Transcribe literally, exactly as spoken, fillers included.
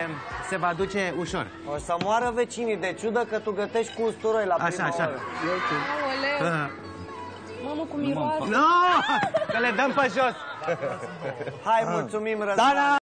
se va duce ușor. O să moară vecinii de ciudă că tu gătești cu usturoi la prima Așa, așa. oară. Aoleu. Mamă, cum miroase. Nu! Că le dăm pe jos. Hai, mulțumim, Răzvan.